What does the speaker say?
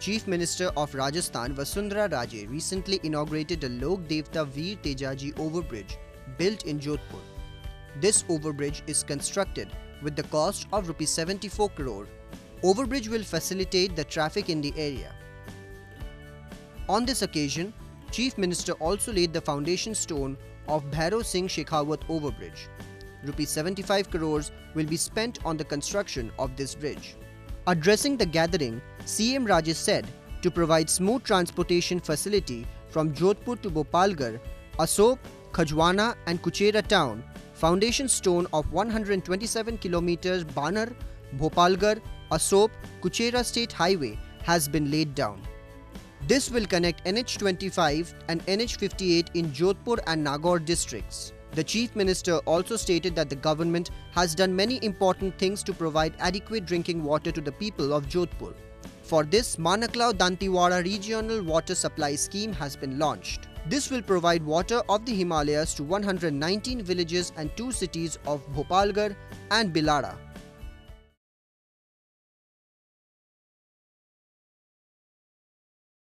Chief Minister of Rajasthan Vasundhara Raje recently inaugurated a Lok Devta Veer Tejaji Overbridge built in Jodhpur. This overbridge is constructed with the cost of Rs 74 crore. Overbridge will facilitate the traffic in the area. On this occasion, Chief Minister also laid the foundation stone of Bhairav Singh Shekhawat Overbridge. Rs 75 crores will be spent on the construction of this bridge. Addressing the gathering, CM Raje said to provide smooth transportation facility from Jodhpur to Bhopalgarh, Asop, Khajwana and Kuchera town, foundation stone of 127 km Banar, Bhopalgarh, Asop, Kuchera state highway has been laid down. This will connect NH25 and NH58 in Jodhpur and Nagaur districts. The Chief Minister also stated that the government has done many important things to provide adequate drinking water to the people of Jodhpur. For this, Manaklaw Dantiwada Regional Water Supply Scheme has been launched. This will provide water of the Himalayas to 119 villages and 2 cities of Bhopalgarh and Bilara.